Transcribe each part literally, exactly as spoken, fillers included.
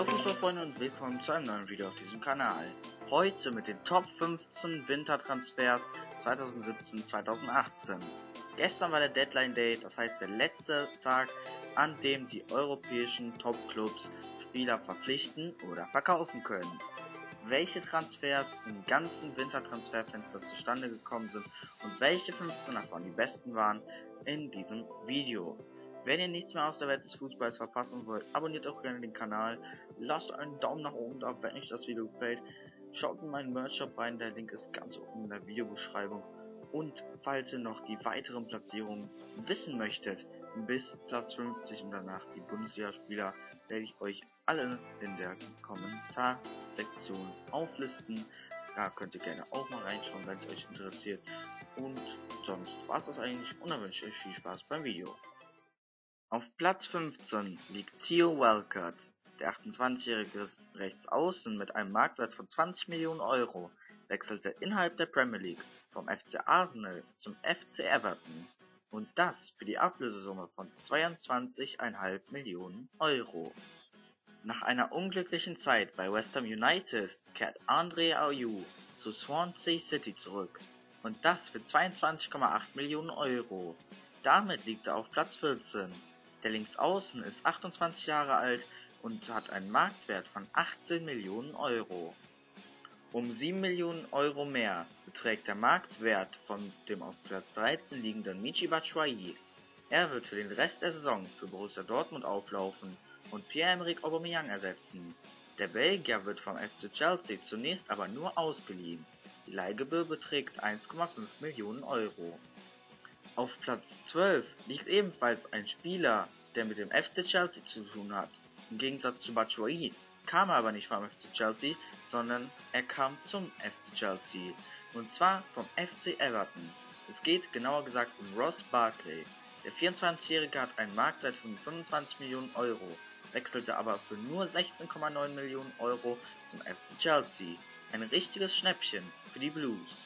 Yo Fußballfreunde und willkommen zu einem neuen Video auf diesem Kanal. Heute mit den Top fünfzehn Wintertransfers zwanzig siebzehn zwanzig achtzehn. Gestern war der Deadline Day, das heißt der letzte Tag, an dem die europäischen Top-Clubs Spieler verpflichten oder verkaufen können. Welche Transfers im ganzen Wintertransferfenster zustande gekommen sind und welche fünfzehn davon die besten waren, in diesem Video. Wenn ihr nichts mehr aus der Welt des Fußballs verpassen wollt, abonniert auch gerne den Kanal, lasst einen Daumen nach oben da, wenn euch das Video gefällt, schaut in meinen Merch-Shop rein, der Link ist ganz unten in der Videobeschreibung. Und falls ihr noch die weiteren Platzierungen wissen möchtet, bis Platz fünfzig und danach die Bundesligaspieler, werde ich euch alle in der Kommentarsektion auflisten. Da könnt ihr gerne auch mal reinschauen, wenn es euch interessiert. Und sonst war es das eigentlich und dann wünsche ich euch viel Spaß beim Video. Auf Platz fünfzehn liegt Theo Walcott. Der achtundzwanzigjährige Rechtsaußen mit einem Marktwert von zwanzig Millionen Euro wechselte innerhalb der Premier League vom F C Arsenal zum F C Everton und das für die Ablösesumme von zweiundzwanzig Komma fünf Millionen Euro. Nach einer unglücklichen Zeit bei West Ham United kehrt Andre Ayew zu Swansea City zurück und das für zweiundzwanzig Komma acht Millionen Euro. Damit liegt er auf Platz vierzehn. Der Linksaußen ist achtundzwanzig Jahre alt und hat einen Marktwert von achtzehn Millionen Euro. Um sieben Millionen Euro mehr beträgt der Marktwert von dem auf Platz dreizehn liegenden Michy Batshuayi. Er wird für den Rest der Saison für Borussia Dortmund auflaufen und Pierre-Emerick Aubameyang ersetzen. Der Belgier wird vom F C Chelsea zunächst aber nur ausgeliehen. Die Leihgebühr beträgt eins Komma fünf Millionen Euro. Auf Platz zwölf liegt ebenfalls ein Spieler, der mit dem F C Chelsea zu tun hat. Im Gegensatz zu Batshuayi kam er aber nicht vom F C Chelsea, sondern er kam zum F C Chelsea. Und zwar vom F C Everton. Es geht genauer gesagt um Ross Barkley. Der vierundzwanzigjährige hat einen Marktwert von fünfundzwanzig Millionen Euro, wechselte aber für nur sechzehn Komma neun Millionen Euro zum F C Chelsea. Ein richtiges Schnäppchen für die Blues.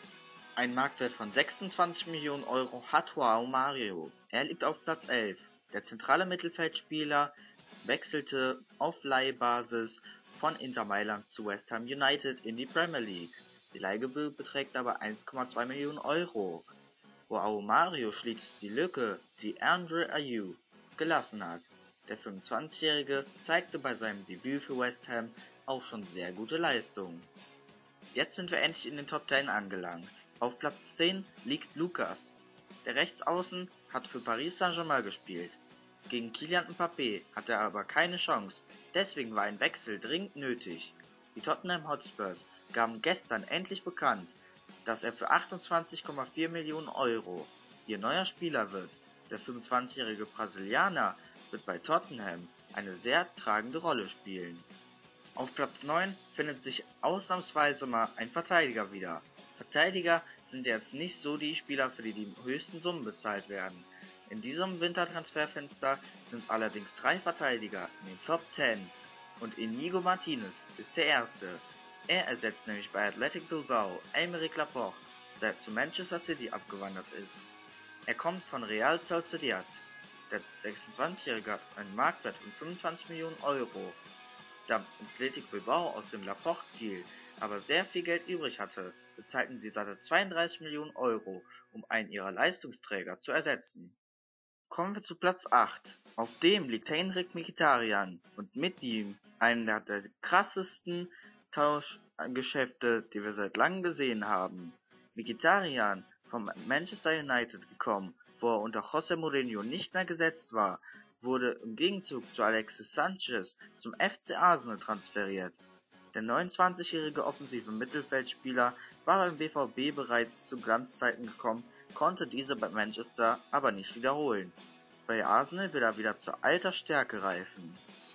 Ein Marktwert von sechsundzwanzig Millionen Euro hat Joao Mario. Er liegt auf Platz elf. Der zentrale Mittelfeldspieler wechselte auf Leihbasis von Inter Mailand zu West Ham United in die Premier League. Die Leihgebühr beträgt aber eins Komma zwei Millionen Euro. Joao Mario schließt die Lücke, die Andre Ayew gelassen hat. Der fünfundzwanzigjährige zeigte bei seinem Debüt für West Ham auch schon sehr gute Leistungen. Jetzt sind wir endlich in den Top zehn angelangt. Auf Platz zehn liegt Lucas. Der Rechtsaußen hat für Paris Saint-Germain gespielt. Gegen Kylian Mbappé hatte er aber keine Chance, deswegen war ein Wechsel dringend nötig. Die Tottenham Hotspurs gaben gestern endlich bekannt, dass er für achtundzwanzig Komma vier Millionen Euro ihr neuer Spieler wird. Der fünfundzwanzigjährige Brasilianer wird bei Tottenham eine sehr tragende Rolle spielen. Auf Platz neun findet sich ausnahmsweise mal ein Verteidiger wieder. Verteidiger sind jetzt nicht so die Spieler, für die die höchsten Summen bezahlt werden. In diesem Wintertransferfenster sind allerdings drei Verteidiger in den Top zehn und Inigo Martinez ist der erste. Er ersetzt nämlich bei Athletic Bilbao Aymeric Laporte, der zu Manchester City abgewandert ist. Er kommt von Real Sociedad. Der sechsundzwanzigjährige hat einen Marktwert von fünfundzwanzig Millionen Euro. Da Athletic Bilbao aus dem Laporte-Deal aber sehr viel Geld übrig hatte, bezahlten sie satte zweiunddreißig Millionen Euro, um einen ihrer Leistungsträger zu ersetzen. Kommen wir zu Platz acht. Auf dem liegt Henrikh Mkhitaryan und mit ihm einer der krassesten Tauschgeschäfte, die wir seit langem gesehen haben. Mkhitaryan vom Manchester United gekommen, wo er unter José Mourinho nicht mehr gesetzt war, wurde im Gegenzug zu Alexis Sanchez zum F C Arsenal transferiert. Der neunundzwanzigjährige offensive Mittelfeldspieler war beim B V B bereits zu Glanzzeiten gekommen, konnte diese bei Manchester aber nicht wiederholen. Bei Arsenal will er wieder zur alter Stärke reifen.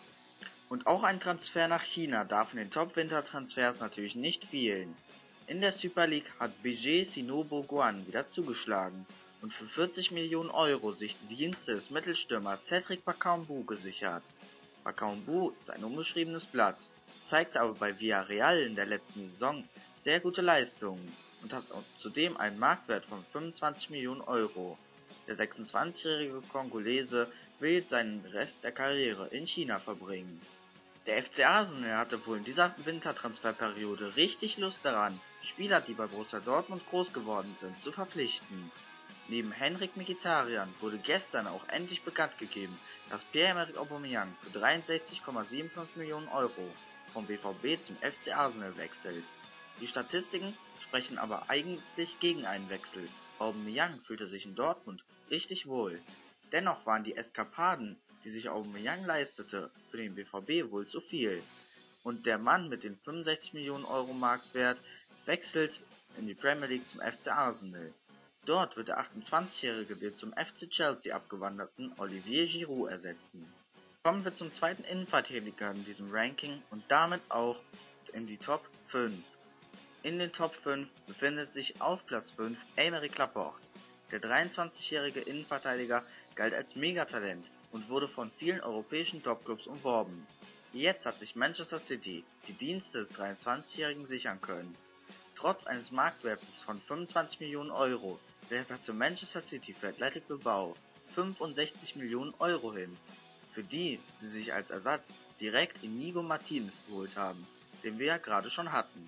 Und auch ein Transfer nach China darf in den Top-Winter-Transfers natürlich nicht fehlen. In der Super League hat B G Sinobo Guan wieder zugeschlagen und für vierzig Millionen Euro sich die Dienste des Mittelstürmers Cedric Bakambu gesichert. Bakambu ist ein unbeschriebenes Blatt, zeigte aber bei Villarreal in der letzten Saison sehr gute Leistungen und hat zudem einen Marktwert von fünfundzwanzig Millionen Euro. Der sechsundzwanzigjährige Kongolese will seinen Rest der Karriere in China verbringen. Der F C Arsenal hatte wohl in dieser Wintertransferperiode richtig Lust daran, Spieler, die bei Borussia Dortmund groß geworden sind, zu verpflichten. Neben Henrik Mkhitaryan wurde gestern auch endlich bekannt gegeben, dass Pierre-Emerick Aubameyang für dreiundsechzig Komma fünfundsiebzig Millionen Euro vom B V B zum F C Arsenal wechselt. Die Statistiken sprechen aber eigentlich gegen einen Wechsel. Aubameyang fühlte sich in Dortmund richtig wohl. Dennoch waren die Eskapaden, die sich Aubameyang leistete, für den B V B wohl zu viel. Und der Mann mit den fünfundsechzig Millionen Euro Marktwert wechselt in die Premier League zum F C Arsenal. Dort wird der achtundzwanzigjährige den zum F C Chelsea abgewanderten Olivier Giroud ersetzen. Kommen wir zum zweiten Innenverteidiger in diesem Ranking und damit auch in die Top fünf. In den Top fünf befindet sich auf Platz fünf Aymeric Laporte. Der dreiundzwanzigjährige Innenverteidiger galt als Megatalent und wurde von vielen europäischen Topclubs umworben. Jetzt hat sich Manchester City die Dienste des dreiundzwanzigjährigen sichern können. Trotz eines Marktwertes von fünfundzwanzig Millionen Euro lieferte Manchester City für Athletic Bilbao fünfundsechzig Millionen Euro hin, für die sie sich als Ersatz direkt Inigo Martinez geholt haben, den wir ja gerade schon hatten.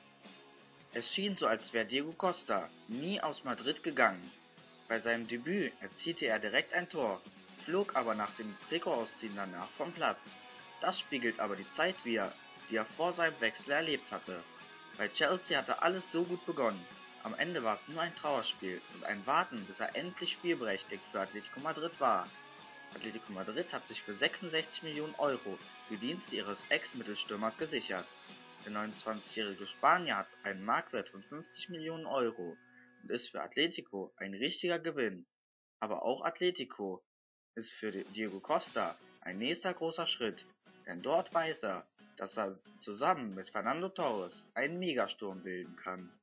Es schien so, als wäre Diego Costa nie aus Madrid gegangen. Bei seinem Debüt erzielte er direkt ein Tor, flog aber nach dem Trikotausziehen danach vom Platz. Das spiegelt aber die Zeit wider, die er vor seinem Wechsel erlebt hatte. Bei Chelsea hatte alles so gut begonnen. Am Ende war es nur ein Trauerspiel und ein Warten, bis er endlich spielberechtigt für Atletico Madrid war. Atletico Madrid hat sich für sechsundsechzig Millionen Euro die Dienste ihres Ex-Mittelstürmers gesichert. Der neunundzwanzigjährige Spanier hat einen Marktwert von fünfzig Millionen Euro und ist für Atletico ein richtiger Gewinn. Aber auch Atletico ist für Diego Costa ein nächster großer Schritt, denn dort weiß er, dass er zusammen mit Fernando Torres einen Megasturm bilden kann.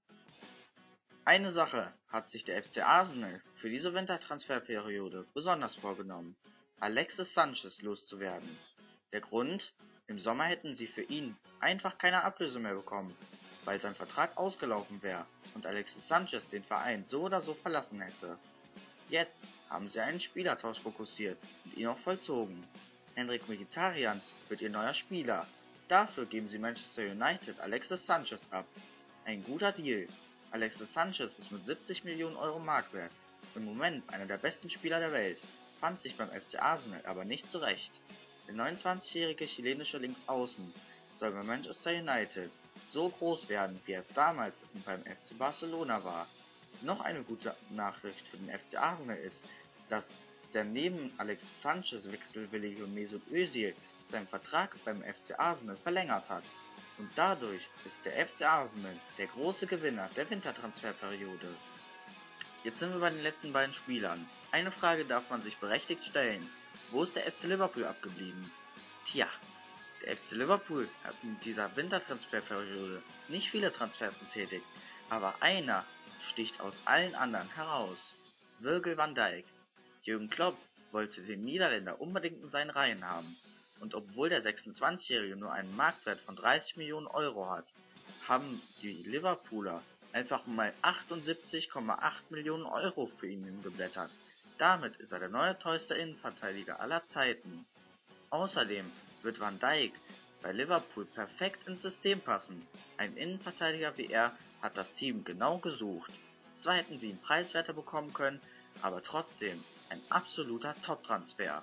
Eine Sache hat sich der F C Arsenal für diese Wintertransferperiode besonders vorgenommen: Alexis Sanchez loszuwerden. Der Grund? Im Sommer hätten sie für ihn einfach keine Ablöse mehr bekommen, weil sein Vertrag ausgelaufen wäre und Alexis Sanchez den Verein so oder so verlassen hätte. Jetzt haben sie einen Spielertausch fokussiert und ihn auch vollzogen. Henrik Mkhitaryan wird ihr neuer Spieler. Dafür geben sie Manchester United Alexis Sanchez ab. Ein guter Deal. Alexis Sanchez ist mit siebzig Millionen Euro Marktwert im Moment einer der besten Spieler der Welt, fand sich beim F C Arsenal aber nicht zurecht. Der neunundzwanzigjährige chilenische Linksaußen soll bei Manchester United so groß werden, wie er es damals beim F C Barcelona war. Noch eine gute Nachricht für den F C Arsenal ist, dass der neben Alexis Sanchez wechselwillige Mesut Özil seinen Vertrag beim F C Arsenal verlängert hat. Und dadurch ist der F C Arsenal der große Gewinner der Wintertransferperiode. Jetzt sind wir bei den letzten beiden Spielern. Eine Frage darf man sich berechtigt stellen: Wo ist der F C Liverpool abgeblieben? Tja, der F C Liverpool hat in dieser Wintertransferperiode nicht viele Transfers getätigt, aber einer sticht aus allen anderen heraus: Virgil van Dijk. Jürgen Klopp wollte den Niederländer unbedingt in seinen Reihen haben. Und obwohl der sechsundzwanzigjährige nur einen Marktwert von dreißig Millionen Euro hat, haben die Liverpooler einfach mal achtundsiebzig Komma acht Millionen Euro für ihn hingeblättert. Damit ist er der neue teuerste Innenverteidiger aller Zeiten. Außerdem wird Van Dijk bei Liverpool perfekt ins System passen. Ein Innenverteidiger wie er hat das Team genau gesucht. Zwar hätten sie ihn preiswerter bekommen können, aber trotzdem ein absoluter Top-Transfer.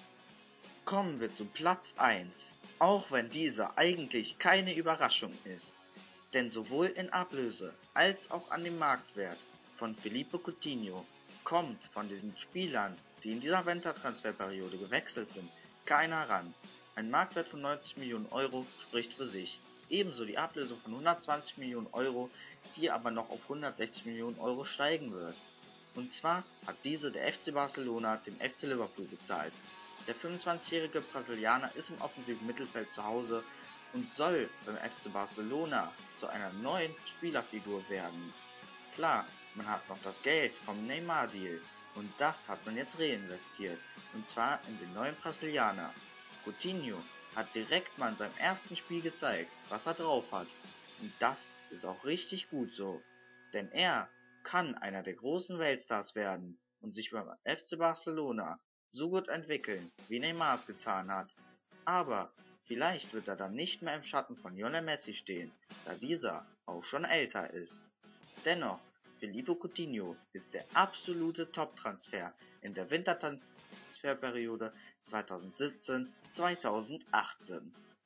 Kommen wir zu Platz eins, auch wenn dieser eigentlich keine Überraschung ist. Denn sowohl in Ablöse als auch an dem Marktwert von Philippe Coutinho kommt von den Spielern, die in dieser Wintertransferperiode gewechselt sind, keiner ran. Ein Marktwert von neunzig Millionen Euro spricht für sich. Ebenso die Ablöse von hundertzwanzig Millionen Euro, die aber noch auf hundertsechzig Millionen Euro steigen wird. Und zwar hat diese der F C Barcelona dem F C Liverpool gezahlt. Der fünfundzwanzigjährige Brasilianer ist im offensiven Mittelfeld zu Hause und soll beim F C Barcelona zu einer neuen Spielerfigur werden. Klar, man hat noch das Geld vom Neymar-Deal und das hat man jetzt reinvestiert, und zwar in den neuen Brasilianer. Coutinho hat direkt mal in seinem ersten Spiel gezeigt, was er drauf hat, und das ist auch richtig gut so, denn er kann einer der großen Weltstars werden und sich beim F C Barcelona so gut entwickeln, wie Neymar es getan hat. Aber Vielleicht wird er dann nicht mehr im Schatten von Lionel Messi stehen, da dieser auch schon älter ist. Dennoch, Philippe Coutinho ist der absolute Top-Transfer in der Wintertransferperiode zweitausendsiebzehn zweitausendachtzehn.